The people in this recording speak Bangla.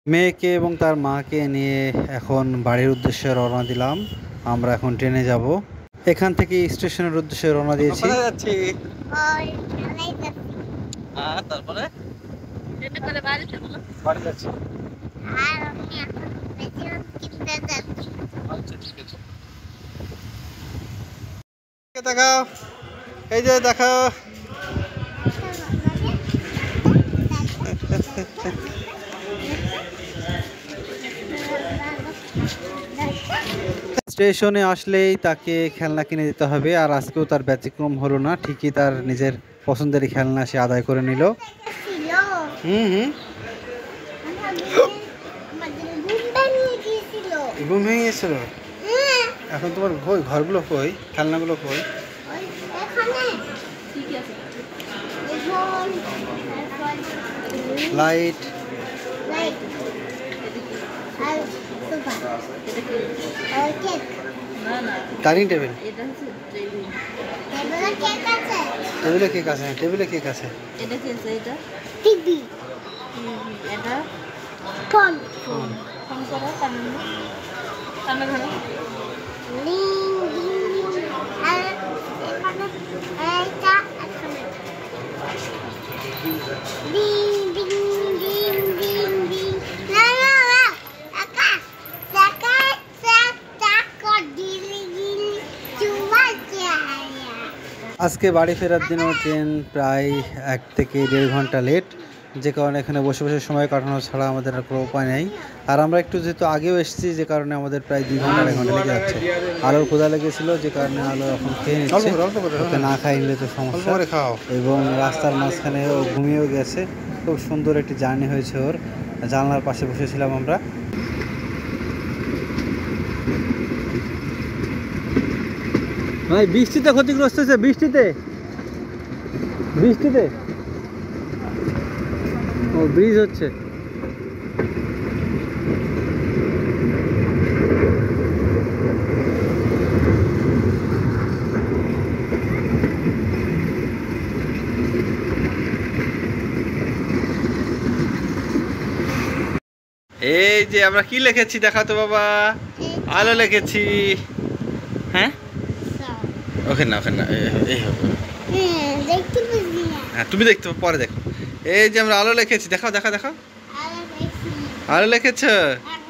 মেয়েকে এবং তার মাকে নিয়ে এখন বাড়ির উদ্দেশ্যে রওনা দিলাম। আমরা এখন ট্রেনে যাব। এখান থেকে স্টেশনের উদ্দেশ্যে রওনা দিয়েছি। কোথায় যাচ্ছি? ওই খেলাই যাচ্ছি। তারপরে ট্রেনে করে বাড়িতে বলো। বাড়ি যাচ্ছি। আর আমি এখন ভেজিটেবল কিনতে যাচ্ছি। আচ্ছা ঠিক আছে। দেখাও, এই যে দেখাও। স্টেশনে আসলেই তাকে খেলনা কিনে দিতে হবে, আর আজকেও তার ব্যতিক্রম হলো না। ঠিকই তার নিজের পছন্দের খেলনা সে আদায় করে নিল। ছিল। হুম হুম আমাদের ঘুমটা নিয়ে গিয়েছিল। ঘুম ভেঙে গেছিল। হ্যাঁ, এখন তোমার কই ঘরগুলো, কই খেলনাগুলো, কই? ওই এখানে। ঠিক আছে। এখন তারপর লাইট, লাইট আর সোফা আর কেক। Dining table. এটা হচ্ছে টেবিলে কেক আছে। টেবিলে কেক আছে, টেবিলে কেক আছে। এটা কি আছে? এটা টিভি। এটা ফোন। ফোন করো, কানে ধরো। লিং লিং আর এখানে এইটা এখানে ডিং ডিং ডিং ডিং ডিং। না না না, একা একা একা ডিলি ডিলি চুয়া যায়। আজকে বাড়ি ফেরার দিনও ট্রেন প্রায় 1 থেকে 1.5 ঘন্টা লেট, যে কারণে এখানে বসে বসে সময় কাটানো ছাড়া আমাদের আর কোনো উপায় নেই। আর আমরা একটু যেহেতু আগেও এসেছি, যে কারণে আমাদের প্রায় 2 ঘন্টা 2.5 ঘন্টা লেগে যাচ্ছে। আলোর ক্ষুধা লেগেছিল, যে কারণে আলো এখন খেয়ে নিচ্ছে। ওকে না খাই নিলে তো সমস্যা। এবং রাস্তার মাঝখানে ও ঘুমিয়েও গেছে। খুব সুন্দর একটি জার্নি হয়েছে ওর। জানলার পাশে বসেছিলাম আমরা। ভাই বৃষ্টিতে ক্ষতিগ্রস্ত হয়েছে, বৃষ্টিতে বৃষ্টিতে ও ব্রিজ হচ্ছে। এই যে আমরা কি লিখেছি দেখা তো বাবা। আলো লিখেছি। হ্যাঁ ওখানে না, ওখানে না, এই হবে। হ্যাঁ, দেখতে পাচ্ছি না। হ্যাঁ তুমি দেখতে পরে দেখো। এই যে আমরা আলো লিখেছি, দেখাও দেখাও দেখাও। আর দেখছি। আলো লিখেছ। আর